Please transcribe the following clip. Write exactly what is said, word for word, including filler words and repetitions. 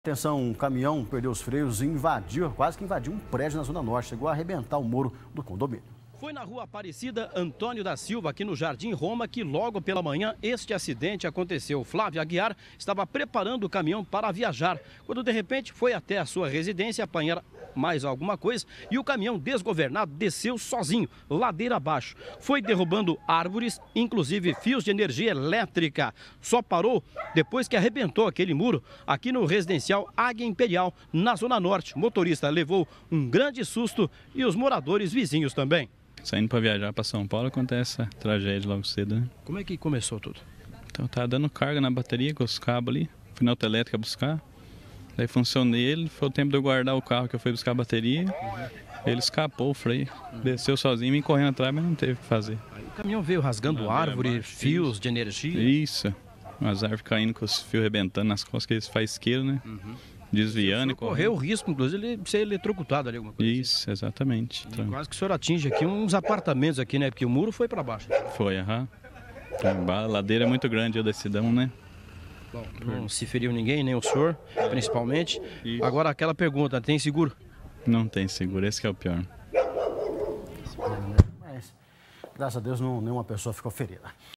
Atenção, um caminhão perdeu os freios e invadiu, quase que invadiu um prédio na Zona Norte. Chegou a arrebentar o muro do condomínio. Foi na rua Aparecida Antônio da Silva, aqui no Jardim Roma, que logo pela manhã este acidente aconteceu. Flávio Aguiar estava preparando o caminhão para viajar, quando de repente foi até a sua residência apanhar mais alguma coisa e o caminhão desgovernado desceu sozinho, ladeira abaixo. Foi derrubando árvores, inclusive fios de energia elétrica. Só parou depois que arrebentou aquele muro aqui no residencial Águia Imperial, na Zona Norte. O motorista levou um grande susto e os moradores vizinhos também. Saindo para viajar para São Paulo, acontece essa tragédia logo cedo, né? Como é que começou tudo? Então tá dando carga na bateria com os cabos ali, fui na autoelétrica buscar. Daí funcionei ele, foi o tempo de eu guardar o carro que eu fui buscar a bateria. Uhum. Ele escapou o freio, uhum. Desceu sozinho, me correndo atrás, mas não teve o que fazer. Aí o caminhão veio rasgando árvore, fios isso. de energia. Isso, as árvores caindo com os fios rebentando nas costas, que eles fazem isqueiro, né? Uhum. Desviando e correndo. Correu o risco, inclusive, de ser eletrocutado ali, alguma coisa. Isso, assim. Exatamente. Então, quase que o senhor atinge aqui uns apartamentos aqui, né? Porque o muro foi para baixo. Foi, aham. Uhum. A ladeira é muito grande, eu decidão, né? Bom, não se feriu ninguém, nem o senhor, principalmente. Isso. Agora, aquela pergunta, tem seguro? Não tem seguro, esse que é o pior. Mas, graças a Deus, não, nenhuma pessoa ficou ferida.